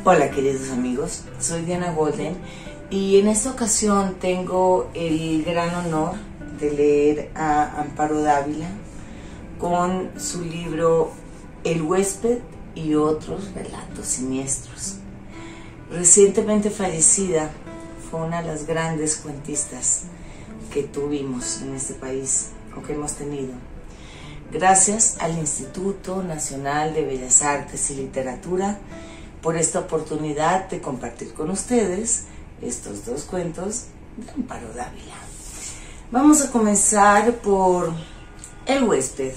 Hola queridos amigos, soy Diana Golden y en esta ocasión tengo el gran honor de leer a Amparo Dávila con su libro El huésped y otros relatos siniestros. Recientemente fallecida, fue una de las grandes cuentistas que tuvimos en este país o que hemos tenido. Gracias al Instituto Nacional de Bellas Artes y Literatura por esta oportunidad de compartir con ustedes estos dos cuentos de Amparo Dávila. Vamos a comenzar por El huésped.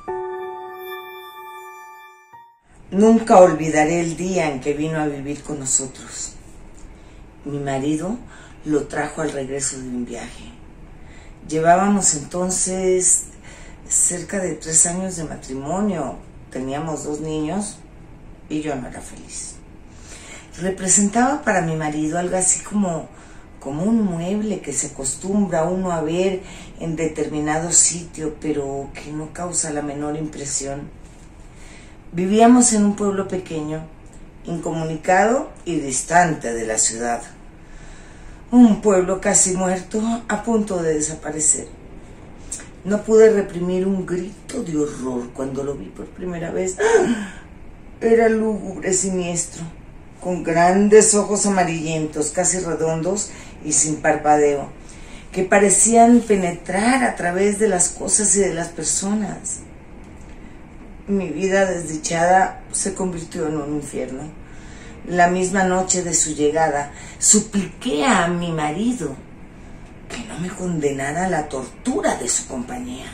Nunca olvidaré el día en que vino a vivir con nosotros. Mi marido lo trajo al regreso de un viaje. Llevábamos entonces cerca de 3 años de matrimonio, teníamos 2 niños y yo no era feliz. Representaba para mi marido algo así como un mueble que se acostumbra uno a ver en determinado sitio, pero que no causa la menor impresión. Vivíamos en un pueblo pequeño, incomunicado y distante de la ciudad. Un pueblo casi muerto, a punto de desaparecer. No pude reprimir un grito de horror cuando lo vi por primera vez. Era lúgubre, siniestro, con grandes ojos amarillentos, casi redondos y sin parpadeo, que parecían penetrar a través de las cosas y de las personas. Mi vida desdichada se convirtió en un infierno. La misma noche de su llegada, supliqué a mi marido que no me condenara a la tortura de su compañía.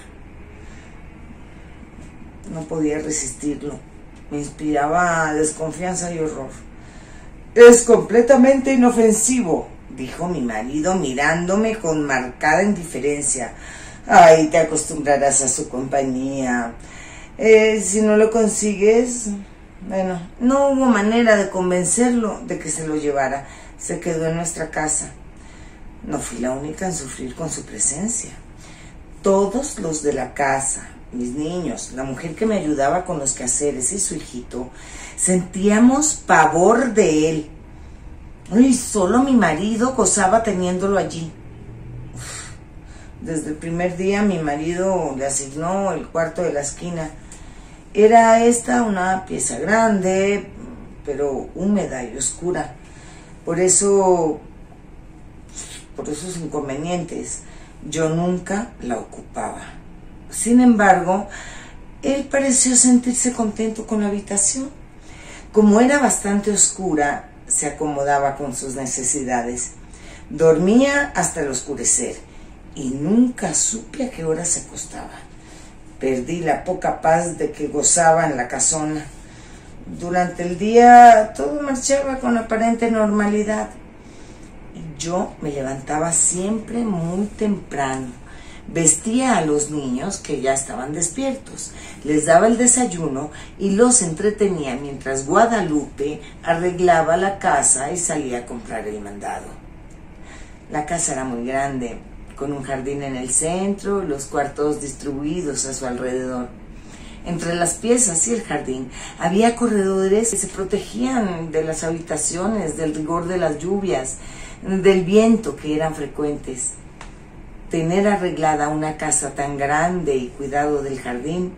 No podía resistirlo. Me inspiraba desconfianza y horror. Es completamente inofensivo, dijo mi marido mirándome con marcada indiferencia. Ay, te acostumbrarás a su compañía. Si no lo consigues... Bueno, no hubo manera de convencerlo de que se lo llevara. Se quedó en nuestra casa. No fui la única en sufrir con su presencia. Todos los de la casa, mis niños, la mujer que me ayudaba con los quehaceres y su hijito, sentíamos pavor de él. Y solo mi marido gozaba teniéndolo allí. Desde el primer día mi marido le asignó el cuarto de la esquina. Era esta una pieza grande, pero húmeda y oscura. Por esos inconvenientes, yo nunca la ocupaba. Sin embargo, él pareció sentirse contento con la habitación. Como era bastante oscura, se acomodaba con sus necesidades. Dormía hasta el oscurecer y nunca supe a qué hora se acostaba. Perdí la poca paz de que gozaba en la casona. Durante el día todo marchaba con aparente normalidad. Yo me levantaba siempre muy temprano. Vestía a los niños que ya estaban despiertos, les daba el desayuno y los entretenía mientras Guadalupe arreglaba la casa y salía a comprar el mandado. La casa era muy grande, con un jardín en el centro y los cuartos distribuidos a su alrededor. Entre las piezas y el jardín había corredores que se protegían de las habitaciones, del rigor de las lluvias, del viento que eran frecuentes. Tener arreglada una casa tan grande y cuidado del jardín,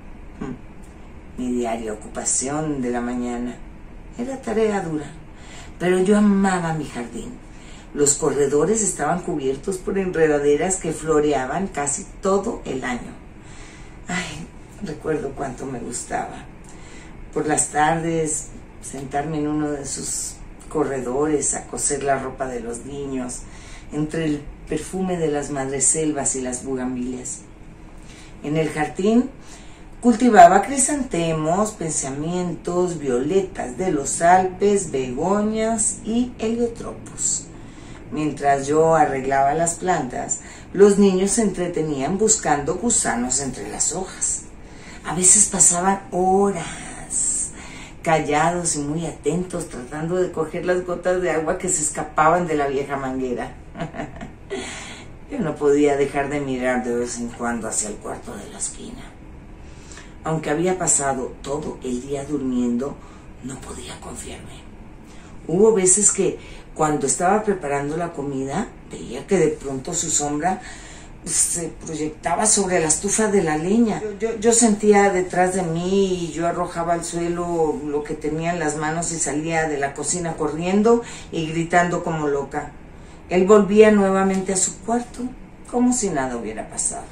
mi diaria ocupación de la mañana, era tarea dura, pero yo amaba mi jardín. Los corredores estaban cubiertos por enredaderas que floreaban casi todo el año. Ay, recuerdo cuánto me gustaba. Por las tardes, sentarme en uno de sus corredores a coser la ropa de los niños, entre el perfume de las madreselvas y las bugambilias. En el jardín cultivaba crisantemos, pensamientos, violetas de los Alpes, begonias y heliotropos. Mientras yo arreglaba las plantas, los niños se entretenían buscando gusanos entre las hojas. A veces pasaban horas callados y muy atentos, tratando de coger las gotas de agua que se escapaban de la vieja manguera. Yo no podía dejar de mirar de vez en cuando hacia el cuarto de la esquina. Aunque había pasado todo el día durmiendo, no podía confiarme. Hubo veces que cuando estaba preparando la comida, veía que de pronto su sombra se proyectaba sobre la estufa de la leña. Yo sentía detrás de mí y yo arrojaba al suelo lo que tenía en las manos y salía de la cocina corriendo y gritando como loca. Él volvía nuevamente a su cuarto, como si nada hubiera pasado.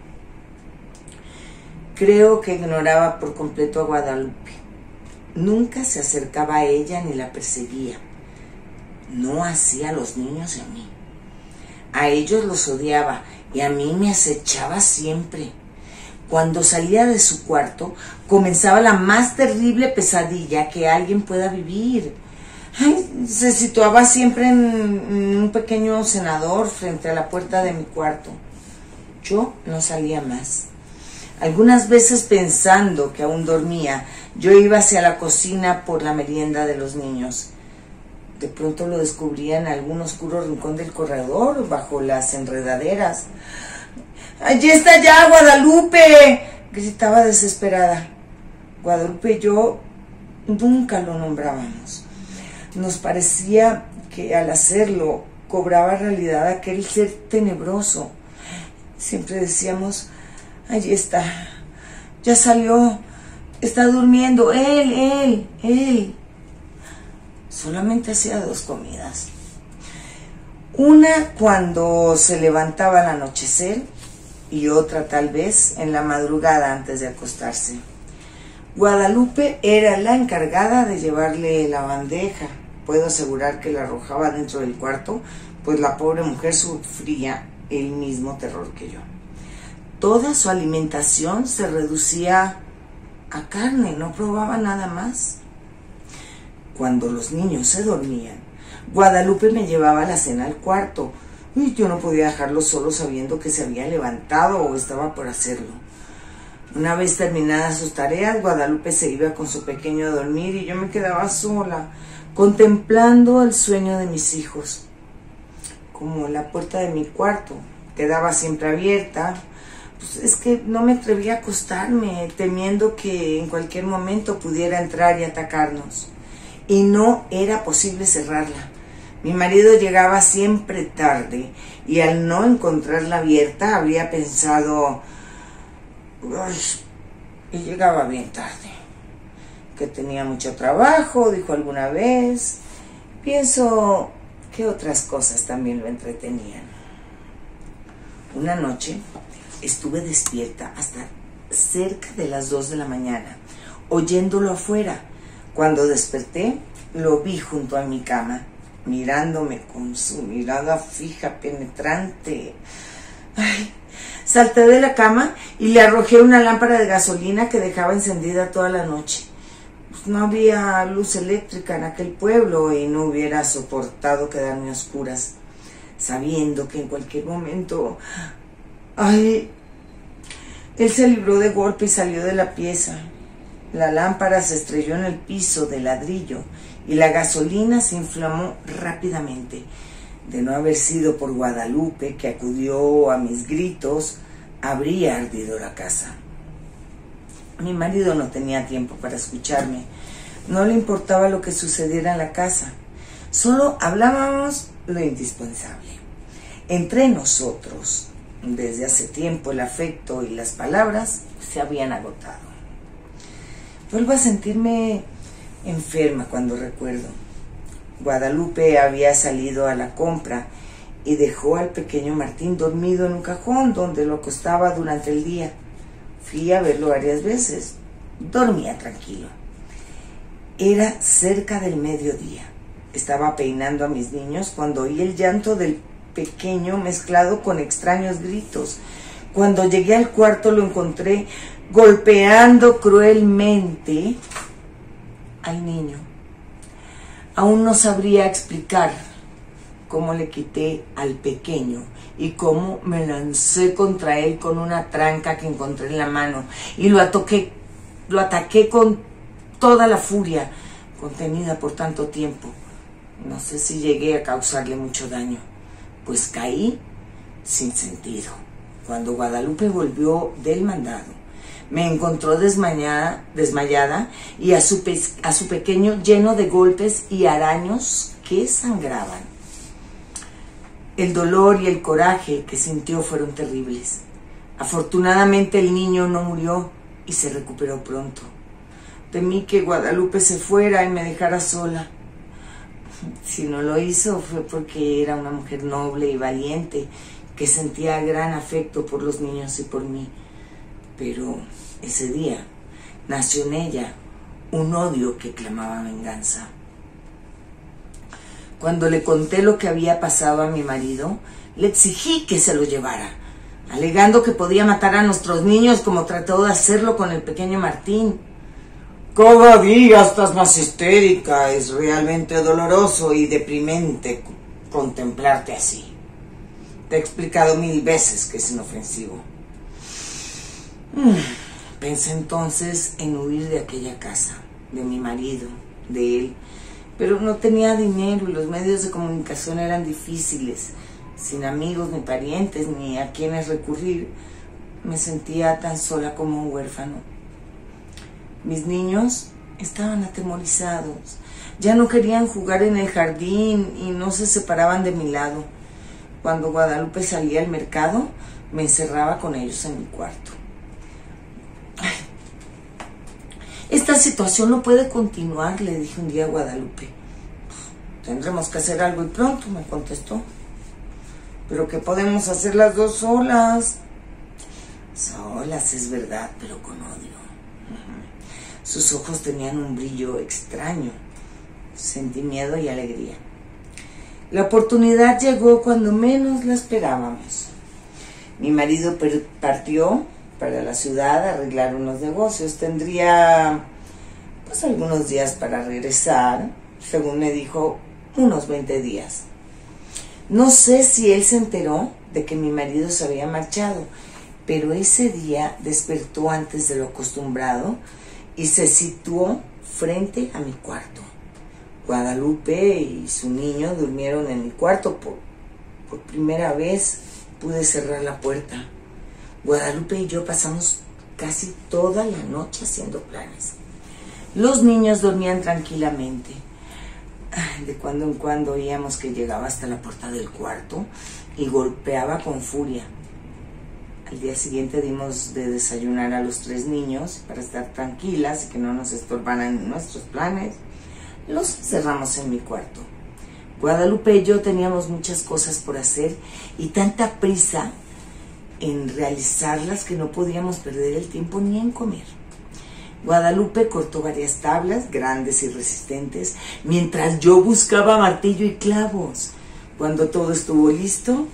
Creo que ignoraba por completo a Guadalupe. Nunca se acercaba a ella ni la perseguía. No hacía a los niños y a mí. A ellos los odiaba y a mí me acechaba siempre. Cuando salía de su cuarto, comenzaba la más terrible pesadilla que alguien pueda vivir. Ay, se situaba siempre en un pequeño cenador frente a la puerta de mi cuarto. Yo no salía más. Algunas veces, pensando que aún dormía, yo iba hacia la cocina por la merienda de los niños. De pronto lo descubría en algún oscuro rincón del corredor, bajo las enredaderas. ¡Allí está ya, Guadalupe!, gritaba desesperada. Guadalupe y yo nunca lo nombrábamos. Nos parecía que al hacerlo cobraba realidad aquel ser tenebroso. Siempre decíamos: allí está, ya salió, está durmiendo, él. Solamente hacía 2 comidas. Una cuando se levantaba al anochecer y otra tal vez en la madrugada antes de acostarse. Guadalupe era la encargada de llevarle la bandeja. Puedo asegurar que la arrojaba dentro del cuarto, pues la pobre mujer sufría el mismo terror que yo. Toda su alimentación se reducía a carne, no probaba nada más. Cuando los niños se dormían, Guadalupe me llevaba la cena al cuarto y yo no podía dejarlo solo sabiendo que se había levantado o estaba por hacerlo. Una vez terminadas sus tareas, Guadalupe se iba con su pequeño a dormir y yo me quedaba sola, contemplando el sueño de mis hijos. Como la puerta de mi cuarto quedaba siempre abierta, pues es que no me atrevía a acostarme, temiendo que en cualquier momento pudiera entrar y atacarnos. Y no era posible cerrarla. Mi marido llegaba siempre tarde y al no encontrarla abierta habría pensado: ¡ay! Y llegaba bien tarde. Que tenía mucho trabajo, dijo alguna vez. Pienso que otras cosas también lo entretenían. Una noche estuve despierta hasta cerca de las 2 de la mañana, oyéndolo afuera. Cuando desperté, lo vi junto a mi cama, mirándome con su mirada fija, penetrante. Ay, salté de la cama y le arrojé una lámpara de gasolina que dejaba encendida toda la noche. Pues no había luz eléctrica en aquel pueblo y no hubiera soportado quedarme a oscuras, sabiendo que en cualquier momento... Ay, él se libró de golpe y salió de la pieza. La lámpara se estrelló en el piso de ladrillo y la gasolina se inflamó rápidamente. De no haber sido por Guadalupe, que acudió a mis gritos, habría ardido la casa. Mi marido no tenía tiempo para escucharme. No le importaba lo que sucediera en la casa. Solo hablábamos lo indispensable. Entre nosotros, desde hace tiempo, el afecto y las palabras se habían agotado. Vuelvo a sentirme enferma cuando recuerdo. Guadalupe había salido a la compra y dejó al pequeño Martín dormido en un cajón donde lo acostaba durante el día. Fui a verlo varias veces. Dormía tranquilo. Era cerca del mediodía. Estaba peinando a mis niños cuando oí el llanto del pequeño mezclado con extraños gritos. Cuando llegué al cuarto lo encontré golpeando cruelmente al niño. Aún no sabría explicar cómo le quité al pequeño y cómo me lancé contra él con una tranca que encontré en la mano y lo ataqué con toda la furia contenida por tanto tiempo. No sé si llegué a causarle mucho daño, pues caí sin sentido. Cuando Guadalupe volvió del mandado, Me encontró desmayada y a su pequeño lleno de golpes y araños que sangraban. El dolor y el coraje que sintió fueron terribles. Afortunadamente el niño no murió y se recuperó pronto. Temí que Guadalupe se fuera y me dejara sola. Si no lo hizo fue porque era una mujer noble y valiente que sentía gran afecto por los niños y por mí. Pero ese día nació en ella un odio que clamaba venganza. Cuando le conté lo que había pasado a mi marido, le exigí que se lo llevara, alegando que podía matar a nuestros niños como trató de hacerlo con el pequeño Martín. Cada día estás más histérica, es realmente doloroso y deprimente contemplarte así. Te he explicado 1000 veces que es inofensivo. Pensé entonces en huir de aquella casa, de mi marido, de él, pero no tenía dinero y los medios de comunicación eran difíciles. Sin amigos ni parientes ni a quienes recurrir, me sentía tan sola como un huérfano. Mis niños estaban atemorizados, ya no querían jugar en el jardín y no se separaban de mi lado. Cuando Guadalupe salía al mercado, me encerraba con ellos en mi cuarto. Esta situación no puede continuar, le dije un día a Guadalupe. Tendremos que hacer algo y pronto, me contestó. ¿Pero qué podemos hacer las dos solas? Solas, es verdad, pero con odio. Sus ojos tenían un brillo extraño. Sentí miedo y alegría. La oportunidad llegó cuando menos la esperábamos. Mi marido partió para la ciudad a arreglar unos negocios. Tendría pues algunos días para regresar, según me dijo, unos 20 días. No sé si él se enteró de que mi marido se había marchado, pero ese día despertó antes de lo acostumbrado y se situó frente a mi cuarto. Guadalupe y su niño durmieron en mi cuarto. Por primera vez pude cerrar la puerta. Guadalupe y yo pasamos casi toda la noche haciendo planes. Los niños dormían tranquilamente. De cuando en cuando oíamos que llegaba hasta la puerta del cuarto y golpeaba con furia. Al día siguiente dimos de desayunar a los 3 niños para estar tranquilas y que no nos estorbaran nuestros planes. Los cerramos en mi cuarto. Guadalupe y yo teníamos muchas cosas por hacer y tanta prisa en realizarlas que no podíamos perder el tiempo ni en comer. Guadalupe cortó varias tablas grandes y resistentes mientras yo buscaba martillo y clavos. Cuando todo estuvo listo,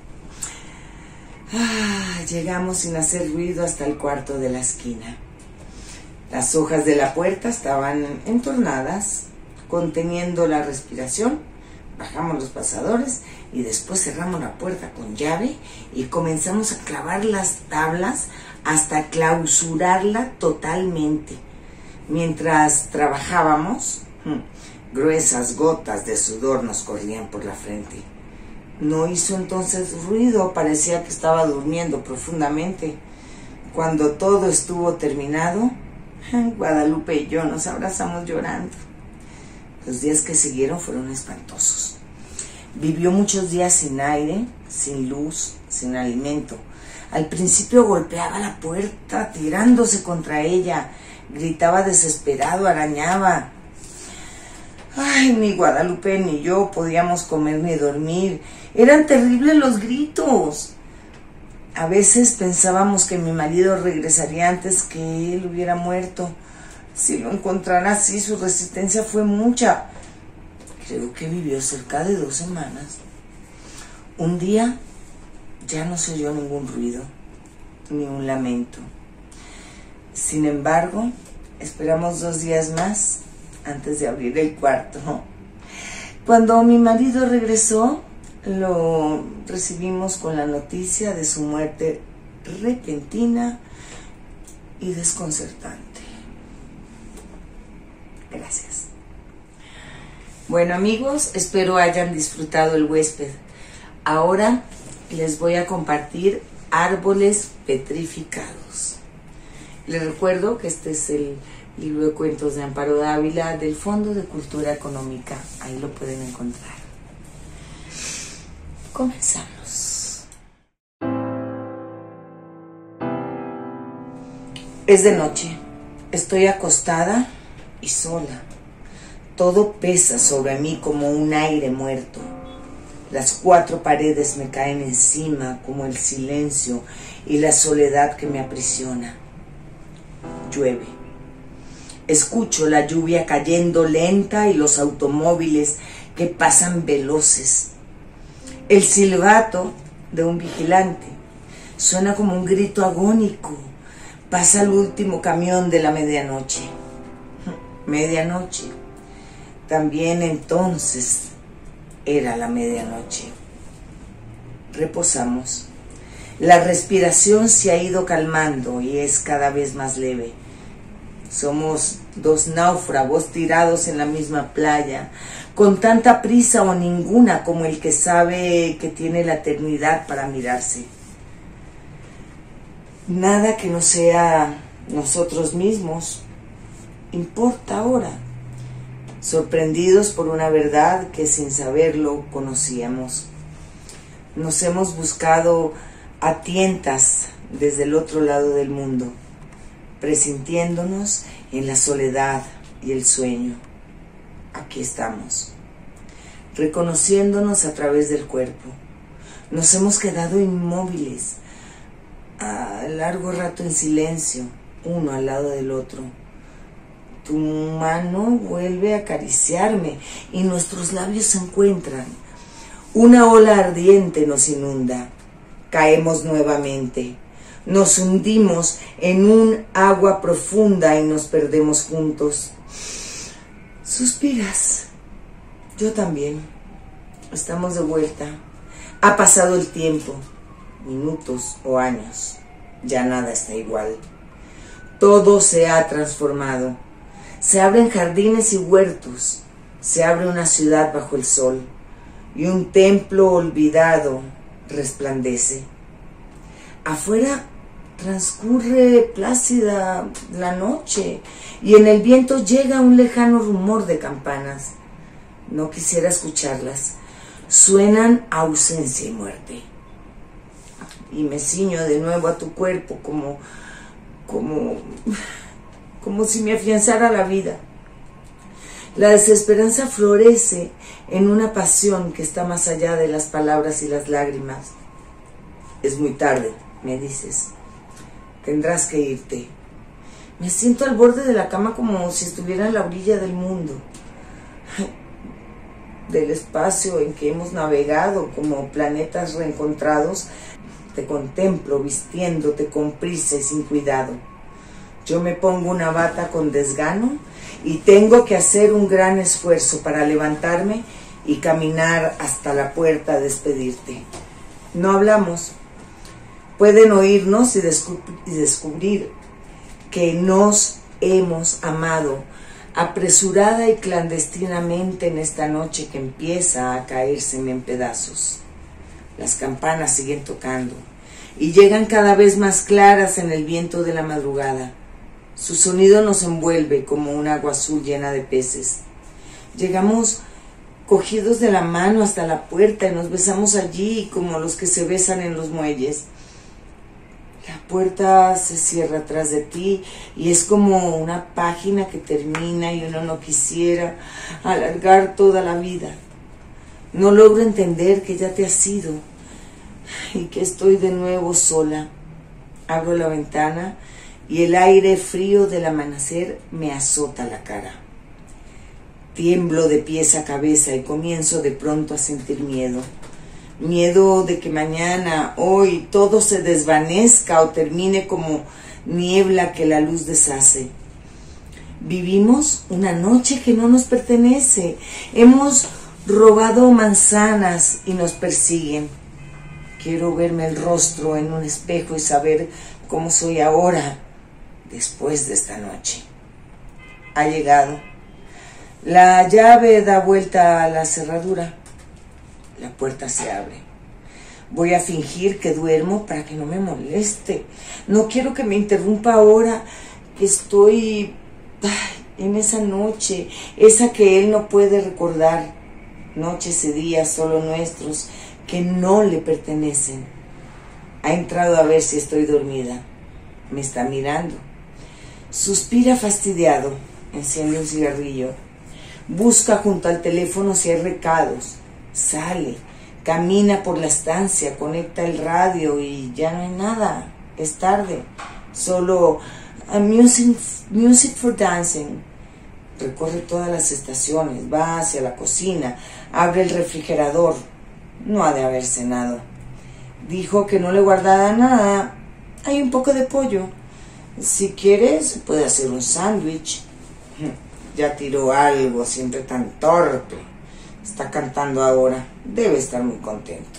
llegamos sin hacer ruido hasta el cuarto de la esquina. Las hojas de la puerta estaban entornadas, conteniendo la respiración. Bajamos los pasadores y después cerramos la puerta con llave y comenzamos a clavar las tablas hasta clausurarla totalmente. Mientras trabajábamos, gruesas gotas de sudor nos corrían por la frente. No hizo entonces ruido, parecía que estaba durmiendo profundamente. Cuando todo estuvo terminado, Guadalupe y yo nos abrazamos llorando. Los días que siguieron fueron espantosos. Vivió muchos días sin aire, sin luz, sin alimento. Al principio golpeaba la puerta, tirándose contra ella. Gritaba desesperado, arañaba. Ni Guadalupe ni yo podíamos comer ni dormir. Eran terribles los gritos. A veces pensábamos que mi marido regresaría antes que él hubiera muerto. Si lo encontrara así, su resistencia fue mucha. Creo que vivió cerca de 2 semanas. Un día ya no se oyó ningún ruido, ni un lamento. Sin embargo, esperamos 2 días más antes de abrir el cuarto. Cuando mi marido regresó, lo recibimos con la noticia de su muerte repentina y desconcertante. Gracias. Bueno, amigos, espero hayan disfrutado El huésped. Ahora les voy a compartir Árboles petrificados. Les recuerdo que este es el libro de cuentos de Amparo Dávila del Fondo de Cultura Económica. Ahí lo pueden encontrar. Comenzamos. Es de noche. Estoy acostada y sola. Todo pesa sobre mí como un aire muerto. Las 4 paredes me caen encima como el silencio y la soledad que me aprisiona. Llueve. Escucho la lluvia cayendo lenta y los automóviles que pasan veloces. El silbato de un vigilante suena como un grito agónico. Pasa el último camión de la medianoche. Medianoche. También entonces era la medianoche. Reposamos. La respiración se ha ido calmando y es cada vez más leve. Somos 2 náufragos tirados en la misma playa, con tanta prisa o ninguna como el que sabe que tiene la eternidad para mirarse. Nada que no sea nosotros mismos importa ahora, sorprendidos por una verdad que sin saberlo conocíamos. Nos hemos buscado a tientas desde el otro lado del mundo, presintiéndonos en la soledad y el sueño. Aquí estamos, reconociéndonos a través del cuerpo. Nos hemos quedado inmóviles, a largo rato en silencio, uno al lado del otro. Tu mano vuelve a acariciarme y nuestros labios se encuentran. Una ola ardiente nos inunda. Caemos nuevamente. Nos hundimos en un agua profunda y nos perdemos juntos. Suspiras. Yo también. Estamos de vuelta. Ha pasado el tiempo, minutos o años. Ya nada está igual. Todo se ha transformado. Se abren jardines y huertos. Se abre una ciudad bajo el sol. Y un templo olvidado resplandece. Afuera transcurre plácida la noche y en el viento llega un lejano rumor de campanas. No quisiera escucharlas. Suenan a ausencia y muerte. Y me ciño de nuevo a tu cuerpo como si me afianzara la vida. La desesperanza florece en una pasión que está más allá de las palabras y las lágrimas. Es muy tarde, me dices. Tendrás que irte. Me siento al borde de la cama como si estuviera en la orilla del mundo, del espacio en que hemos navegado como planetas reencontrados. Te contemplo vistiéndote con prisa y sin cuidado. Yo me pongo una bata con desgano y tengo que hacer un gran esfuerzo para levantarme y caminar hasta la puerta a despedirte. No hablamos. Pueden oírnos y descubrir que nos hemos amado apresurada y clandestinamente en esta noche que empieza a caérseme en pedazos. Las campanas siguen tocando y llegan cada vez más claras en el viento de la madrugada. Su sonido nos envuelve como un agua azul llena de peces. Llegamos cogidos de la mano hasta la puerta y nos besamos allí como los que se besan en los muelles. La puerta se cierra atrás de ti y es como una página que termina y uno no quisiera alargar toda la vida. No logro entender que ya te has ido y que estoy de nuevo sola. Abro la ventana y el aire frío del amanecer me azota la cara. Tiemblo de pies a cabeza y comienzo de pronto a sentir miedo. Miedo de que mañana, hoy, todo se desvanezca o termine como niebla que la luz deshace. Vivimos una noche que no nos pertenece. Hemos robado manzanas y nos persiguen. Quiero verme el rostro en un espejo y saber cómo soy ahora, después de esta noche. Ha llegado. La llave da vuelta a la cerradura. La puerta se abre. Voy a fingir que duermo para que no me moleste. No quiero que me interrumpa ahora que estoy en esa noche, esa que él no puede recordar. Noches y días solo nuestros que no le pertenecen. Ha entrado a ver si estoy dormida. Me está mirando. Suspira fastidiado. Enciende un cigarrillo. Busca junto al teléfono si hay recados. Sale. Camina por la estancia. Conecta el radio y ya no hay nada. Es tarde. Solo music for dancing. Recorre todas las estaciones. Va hacia la cocina. Abre el refrigerador. No ha de haber cenado. Dijo que no le guardara nada. Hay un poco de pollo. Si quieres, se puede hacer un sándwich. Ya tiró algo, siempre tan torpe. Está cantando ahora. Debe estar muy contento.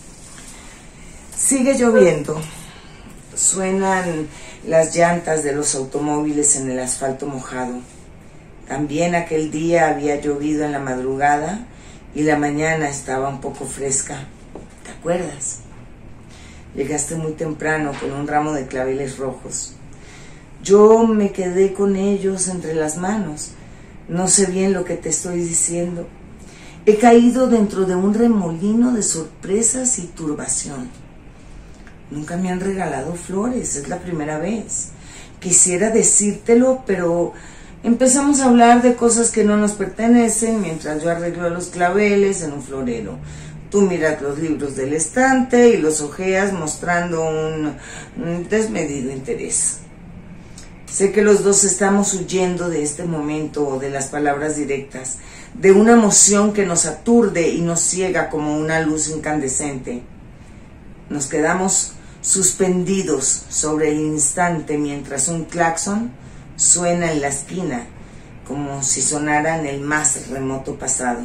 Sigue lloviendo. Suenan las llantas de los automóviles en el asfalto mojado. También aquel día había llovido en la madrugada y la mañana estaba un poco fresca. ¿Te acuerdas? Llegaste muy temprano con un ramo de claveles rojos. Yo me quedé con ellos entre las manos. No sé bien lo que te estoy diciendo. He caído dentro de un remolino de sorpresas y turbación. Nunca me han regalado flores, es la primera vez. Quisiera decírtelo, pero empezamos a hablar de cosas que no nos pertenecen mientras yo arreglo los claveles en un florero. Tú miras los libros del estante y los hojeas mostrando un desmedido interés. Sé que los dos estamos huyendo de este momento o de las palabras directas, de una emoción que nos aturde y nos ciega como una luz incandescente. Nos quedamos suspendidos sobre el instante mientras un claxon suena en la esquina, como si sonara en el más remoto pasado.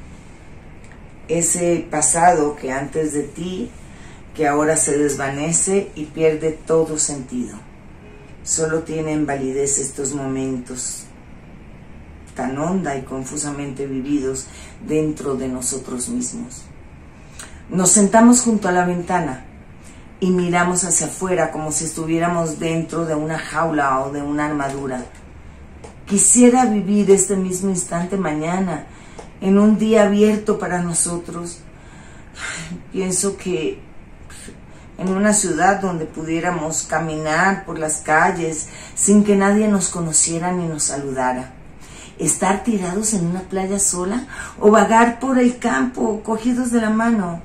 Ese pasado que antes de ti, que ahora se desvanece y pierde todo sentido. Solo tienen validez estos momentos tan honda y confusamente vividos dentro de nosotros mismos. Nos sentamos junto a la ventana y miramos hacia afuera como si estuviéramos dentro de una jaula o de una armadura. Quisiera vivir este mismo instante mañana, en un día abierto para nosotros. Pienso que en una ciudad donde pudiéramos caminar por las calles sin que nadie nos conociera ni nos saludara. Estar tirados en una playa sola o vagar por el campo cogidos de la mano.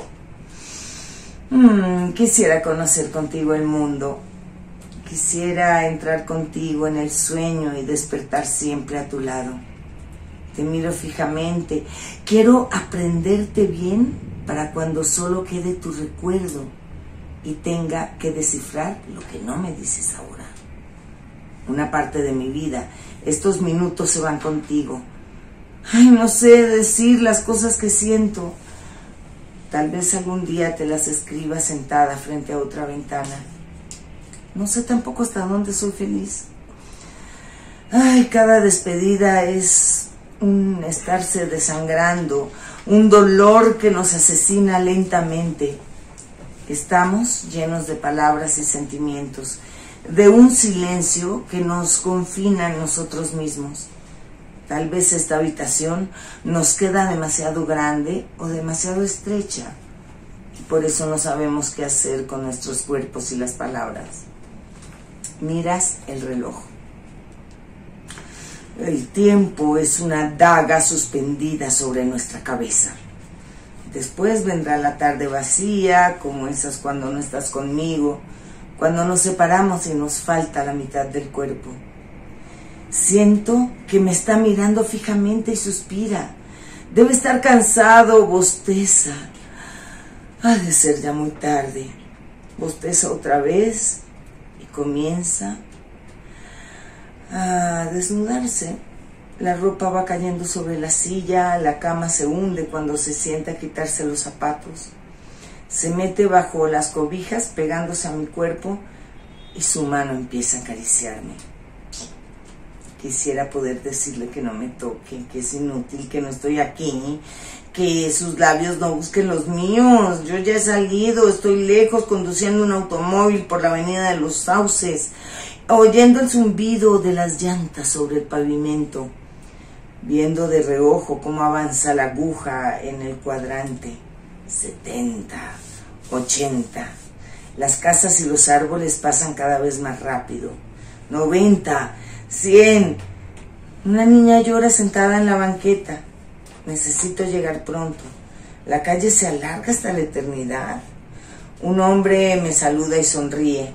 Quisiera conocer contigo el mundo. Quisiera entrar contigo en el sueño y despertar siempre a tu lado. Te miro fijamente. Quiero aprenderte bien para cuando solo quede tu recuerdo y tenga que descifrar lo que no me dices ahora. Una parte de mi vida, estos minutos se van contigo. Ay, no sé decir las cosas que siento. Tal vez algún día te las escriba sentada frente a otra ventana. No sé tampoco hasta dónde soy feliz. Ay, cada despedida es un estarse desangrando, un dolor que nos asesina lentamente. Estamos llenos de palabras y sentimientos, de un silencio que nos confina en nosotros mismos. Tal vez esta habitación nos queda demasiado grande o demasiado estrecha, y por eso no sabemos qué hacer con nuestros cuerpos y las palabras. Miras el reloj. El tiempo es una daga suspendida sobre nuestra cabeza. Después vendrá la tarde vacía, como esas cuando no estás conmigo, cuando nos separamos y nos falta la mitad del cuerpo. Siento que me está mirando fijamente y suspira. Debe estar cansado, bosteza. Ha de ser ya muy tarde. Bosteza otra vez y comienza a desnudarse. La ropa va cayendo sobre la silla, la cama se hunde cuando se sienta a quitarse los zapatos. Se mete bajo las cobijas pegándose a mi cuerpo y su mano empieza a acariciarme. Quisiera poder decirle que no me toque, que es inútil, que no estoy aquí, que sus labios no busquen los míos. Yo ya he salido, estoy lejos conduciendo un automóvil por la avenida de los Sauces, oyendo el zumbido de las llantas sobre el pavimento, viendo de reojo cómo avanza la aguja en el cuadrante. 70, 80. Las casas y los árboles pasan cada vez más rápido. 90, 100. Una niña llora sentada en la banqueta. Necesito llegar pronto. La calle se alarga hasta la eternidad. Un hombre me saluda y sonríe.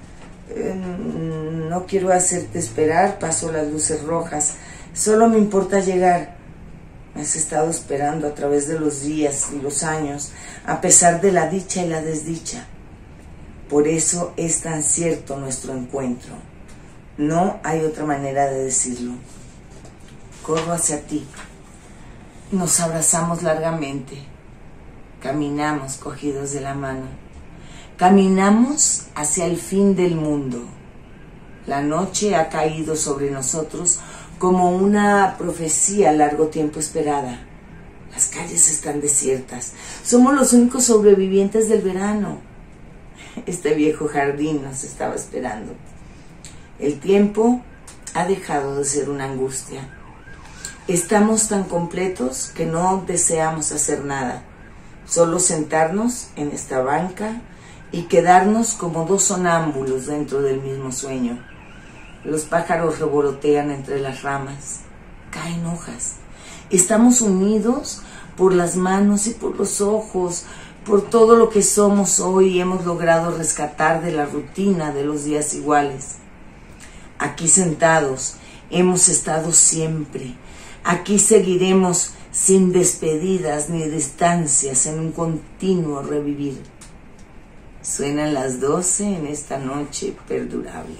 No quiero hacerte esperar, paso las luces rojas. Solo me importa llegar. Me has estado esperando a través de los días y los años, a pesar de la dicha y la desdicha. Por eso es tan cierto nuestro encuentro. No hay otra manera de decirlo. Corro hacia ti. Nos abrazamos largamente. Caminamos cogidos de la mano. Caminamos hacia el fin del mundo. La noche ha caído sobre nosotros como una profecía a largo tiempo esperada. Las calles están desiertas. Somos los únicos sobrevivientes del verano. Este viejo jardín nos estaba esperando. El tiempo ha dejado de ser una angustia. Estamos tan completos que no deseamos hacer nada, solo sentarnos en esta banca y quedarnos como dos sonámbulos dentro del mismo sueño. Los pájaros revolotean entre las ramas, caen hojas. Estamos unidos por las manos y por los ojos, por todo lo que somos hoy y hemos logrado rescatar de la rutina de los días iguales. Aquí sentados hemos estado siempre. Aquí seguiremos sin despedidas ni distancias en un continuo revivir. Suenan las 12 en esta noche perdurable.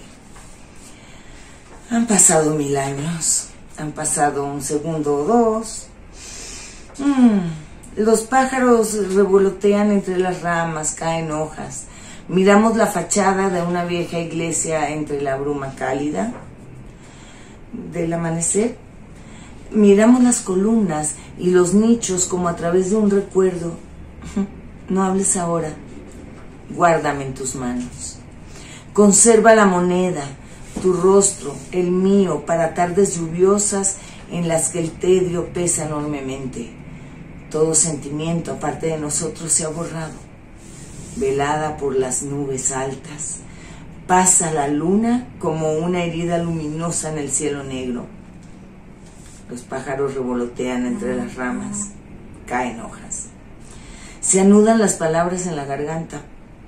Han pasado 1000 años, han pasado un segundo o dos. Los pájaros revolotean entre las ramas, caen hojas. Miramos la fachada de una vieja iglesia entre la bruma cálida del amanecer. Miramos las columnas y los nichos como a través de un recuerdo. No hables ahora. Guárdame en tus manos. Conserva la moneda, tu rostro, el mío, para tardes lluviosas en las que el tedio pesa enormemente. Todo sentimiento aparte de nosotros se ha borrado. Velada por las nubes altas, pasa la luna como una herida luminosa en el cielo negro. Los pájaros revolotean entre las ramas, caen hojas. Se anudan las palabras en la garganta.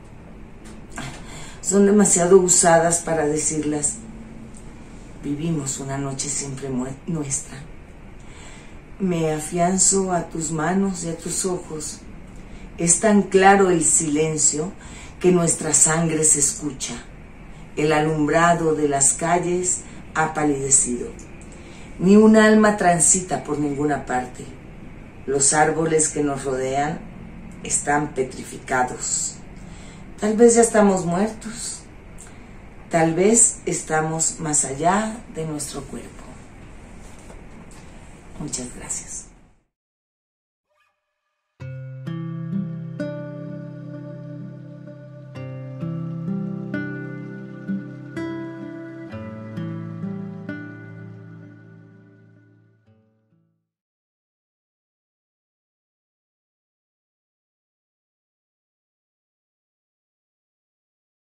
Son demasiado usadas para decirlas. Vivimos una noche siempre nuestra. Me afianzo a tus manos y a tus ojos. Es tan claro el silencio que nuestra sangre se escucha. El alumbrado de las calles ha palidecido. Ni un alma transita por ninguna parte. Los árboles que nos rodean están petrificados. Tal vez ya estamos muertos. Tal vez estamos más allá de nuestro cuerpo. Muchas gracias.